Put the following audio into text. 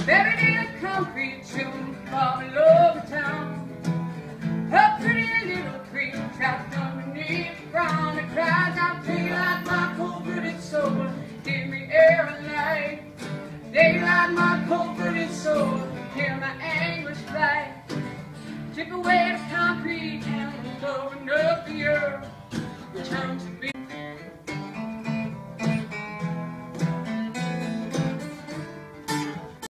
Buried in a concrete tomb far below the town. A pretty little creek trapped underneath the ground. It cries out, daylight, my cold-blooded soul, give me air and light. Daylight, my cold